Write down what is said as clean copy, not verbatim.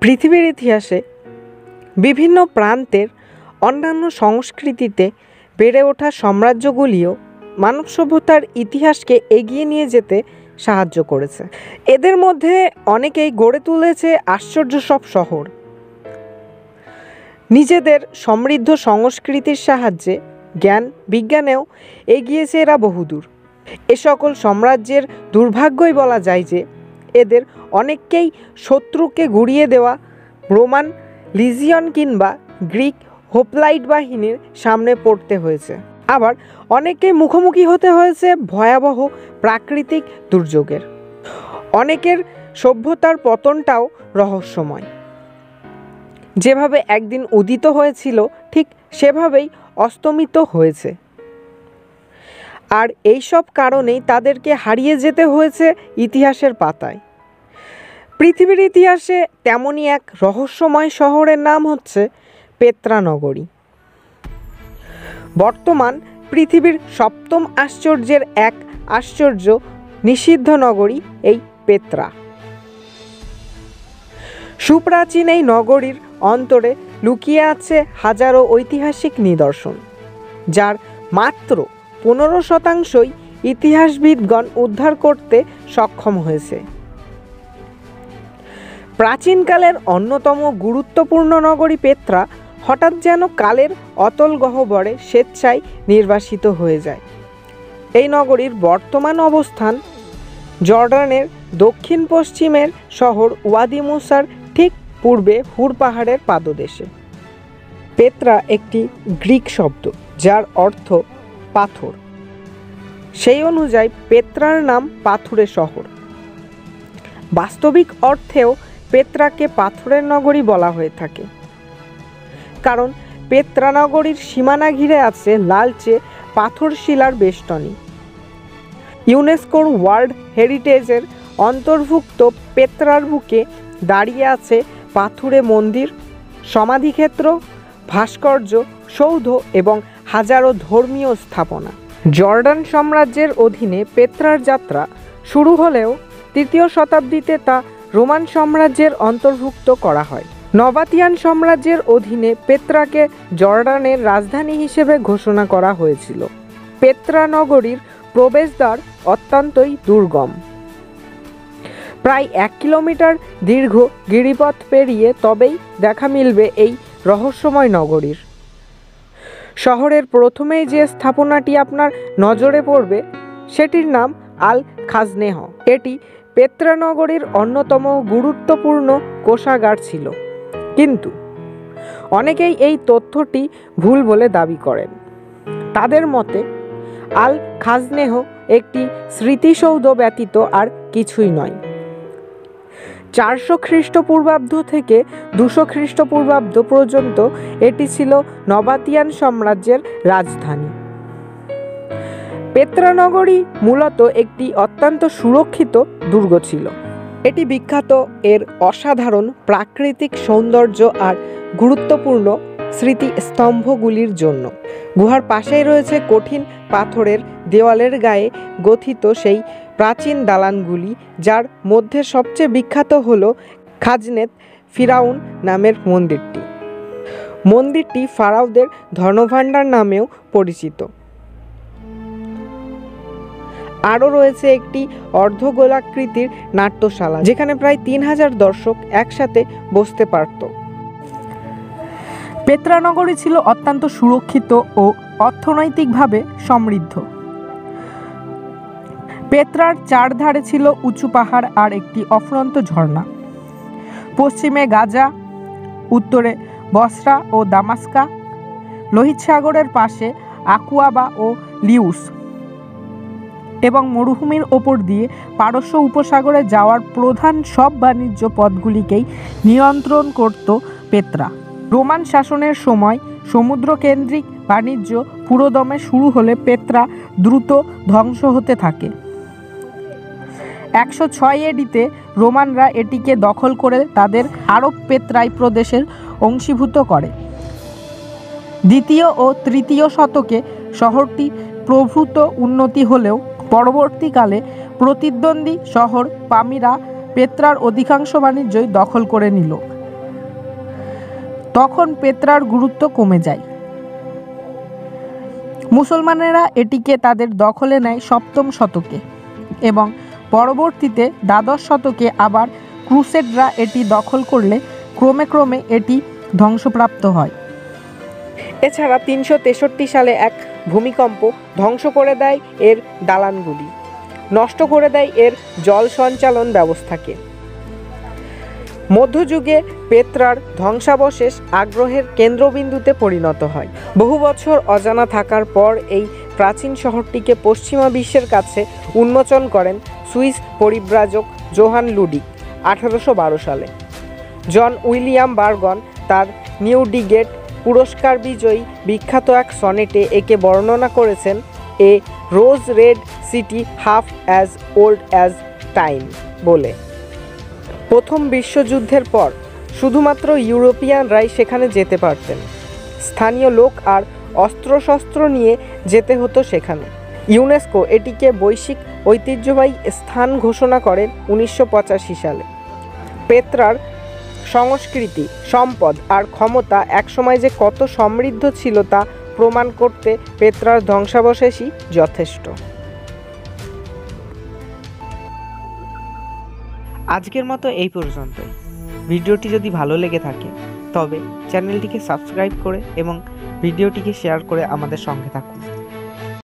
পৃথিবীর ইতিহাসে বিভিন্ন প্রান্তের অন্যান্য সংস্কৃতিতে বেড়ে ওঠা সাম্রাজ্যগুলিও মানব সভ্যতার ইতিহাসকে এগিয়ে নিয়ে যেতে সাহায্য করেছে। এদের মধ্যে অনেকেই গড়ে তুলেছে আশ্চর্য সব শহর। নিজেদের সমৃদ্ধ সংস্কৃতির সাহায্যে জ্ঞান বিজ্ঞানেও এগিয়েছে এরা বহুদূর। এ সকল সাম্রাজ্যের দুর্ভাগ্যই বলা যায় যে এদের অনেককেই শত্রুকে গুড়িয়ে দেওয়া রোমান লিজিয়ন কিংবা গ্রিক হোপ্লাইট বাহিনীর সামনে পড়তে হয়েছে। আবার অনেককেই মুখোমুখি হতে হয়েছে ভয়াবহ প্রাকৃতিক দুর্যোগের। অনেকের সভ্যতার পতনটাও রহস্যময়। যেভাবে একদিন উদিত হয়েছিল ঠিক সেভাবেই অস্তমিত হয়েছে। আর এইসব কারণেই তাদেরকে হারিয়ে যেতে হয়েছে ইতিহাসের পাতায়। পৃথিবীর ইতিহাসে তেমনই এক রহস্যময় শহরের নাম হচ্ছে পেত্রা নগরী। বর্তমান পৃথিবীর সপ্তম আশ্চর্যের এক আশ্চর্য নিষিদ্ধ নগরী এই পেত্রা। সুপ্রাচীন এই নগরীর অন্তরে লুকিয়ে আছে হাজারো ঐতিহাসিক নিদর্শন, যার মাত্র 15% ইতিহাসবিদগণ উদ্ধার করতে সক্ষম হয়েছে। প্রাচীনকালের অন্যতম গুরুত্বপূর্ণ নগরী পেত্রা হঠাৎ যেন কালের অতল গহ্বরে স্বেচ্ছায় নির্বাসিত হয়ে যায়। এই নগরীর বর্তমান অবস্থান জর্ডানের দক্ষিণ পশ্চিমের শহর ওয়াদি মুসার ঠিক পূর্বে হুর পাহাড়ের পাদদেশে। পেত্রা একটি গ্রিক শব্দ যার অর্থ পাথর। সেই অনুযায়ী পেত্রার নাম পাথুরে শহর। বাস্তবিক অর্থেও পেত্রাকে পাথরের নগরী বলা হয়ে থাকে, কারণ পেত্রা নগরীর সীমানা ঘিরে আছে লালচে পাথর শিলার বেষ্টনী। ইউনেস্কোর ওয়ার্ল্ড হেরিটেজের অন্তর্ভুক্ত পেত্রার বুকে দাঁড়িয়ে আছে পাথুরে মন্দির, সমাধিক্ষেত্র, ভাস্কর্য, সৌধ এবং হাজারো ধর্মীয় স্থাপনা। জর্ডান সাম্রাজ্যের অধীনে পেত্রার যাত্রা শুরু হলেও 3য় শতাব্দীতে তা রোমান সাম্রাজ্যের অন্তর্ভুক্ত করা হয়। নবাতিয়ান সাম্রাজ্যের অধীনে পেত্রাকে জর্ডানের রাজধানী হিসেবে ঘোষণা করা হয়েছিল। পেত্রা নগরীর প্রবেশদ্বার অত্যন্তই দুর্গম। প্রায় 1 কিলোমিটার দীর্ঘ গিরিপথ পেরিয়ে তবেই দেখা মিলবে এই রহস্যময় নগরীর। শহরের প্রথমেই যে স্থাপনাটি আপনার নজরে পড়বে সেটির নাম আল খাজনেহ। এটি পেত্রা নগরীর অন্যতম গুরুত্বপূর্ণ কোষাগার ছিল, কিন্তু অনেকেই এই তথ্যটি ভুল বলে দাবি করেন। তাদের মতে আল খাজনেহ একটি স্মৃতিসৌধ ব্যতীত আর কিছুই নয়। 400 খ্রিস্টপূর্বাব্দ থেকে 200 খ্রিস্টপূর্বাব্দ পর্যন্ত এটি ছিল নবাতিয়ান সাম্রাজ্যের রাজধানী। পেত্রা নগরী মূলত একটি অত্যন্ত সুরক্ষিত দুর্গ ছিল। এটি বিখ্যাত এর অসাধারণ প্রাকৃতিক সৌন্দর্য আর গুরুত্বপূর্ণ স্মৃতিস্তম্ভগুলির জন্য। গুহার পাশেই রয়েছে কঠিন পাথরের দেওয়ালের গায়ে গথিত সেই প্রাচীন দালানগুলি, যার মধ্যে সবচেয়ে বিখ্যাত হল খাজনেত ফিরাউন নামের মন্দিরটি। মন্দিরটি ফারাওদের ধনভাণ্ডার নামেও পরিচিত। আরও রয়েছে একটি অর্ধগোলাকৃতির নাট্যশালা, যেখানে প্রায় 3000 দর্শক একসাথে বসতে পারত। পেত্রা নগরী ছিল অত্যন্ত সুরক্ষিত ও অর্থনৈতিকভাবে সমৃদ্ধ। পেত্রার চারধারে ছিল উঁচু পাহাড় আর একটি অফুরন্ত ঝর্ণা। পশ্চিমে গাজা, উত্তরে বসরা ও দামাস্কা, লোহিত সাগরের পাশে আকুয়াবা ও লিউস এবং মরুভূমির ওপর দিয়ে পারস্য উপসাগরে যাওয়ার প্রধান সব বাণিজ্য পথগুলিকেই নিয়ন্ত্রণ করত পেত্রা। রোমান শাসনের সময় সমুদ্রকেন্দ্রিক বাণিজ্য পুরোদমে শুরু হলে পেত্রা দ্রুত ধ্বংস হতে থাকে। 106 এডিতে রোমানরা এটিকে দখল করে তাদের আরব পেত্রাই প্রদেশের অংশীভূত করে। 2য় ও 3য় শতকে শহরটি প্রভূত উন্নতি হলেও পরবর্তীকালে প্রতিদ্বন্দ্বী শহর পামিরা পেত্রার অধিকাংশ বাণিজ্যই দখল করে নিল। তখন পেত্রার গুরুত্ব কমে যায়। মুসলমানেরা এটিকে তাদের দখলে নেয় সপ্তম শতকে এবং পরবর্তীতে দ্বাদশ শতকে আবার ক্রুসেডরা এটি দখল করলে ক্রমে ক্রমে এটি ধ্বংসপ্রাপ্ত হয়। এছাড়া 363 সালে এক ভূমিকম্প ধ্বংস করে দেয় এর দালানগুলি, নষ্ট করে দেয় এর জল সঞ্চালন ব্যবস্থাকে। মধ্যযুগে পেত্রার ধ্বংসাবশেষ আগ্রহের কেন্দ্রবিন্দুতে পরিণত হয়। বহু বছর অজানা থাকার পর এই প্রাচীন শহরটিকে পশ্চিমা বিশ্বের কাছে উন্মোচন করেন সুইস পরিব্রাজক জোহান লুডিক 1812 সালে। জন উইলিয়াম বার্গন তার নিউডিগেট পুরস্কার বিজয়ী বিখ্যাত এক সনেটে একে বর্ণনা করেছেন a rose red city half as old as time বলে। প্রথম বিশ্বযুদ্ধের পর শুধুমাত্র ইউরোপিয়ানরাই সেখানে যেতে পারতেন। স্থানীয় লোক আর অস্ত্রশস্ত্র নিয়ে যেতে হতো সেখানে। ইউনেস্কো এটিকে বৈশ্বিক ঐতিহ্যবাহী স্থান ঘোষণা করেন 1985 সালে। পেত্রার সংস্কৃতি, সম্পদ আর ক্ষমতা একসময় যে কত সমৃদ্ধ ছিল তা প্রমাণ করতে পেত্রার ধ্বংসাবশেষই যথেষ্ট। আজকের মতো এই পর্যন্তই। ভিডিওটি যদি ভালো লেগে থাকে তবে চ্যানেলটিকে সাবস্ক্রাইব করে এবং ভিডিওটিকে শেয়ার করে আমাদের সঙ্গে থাকুন।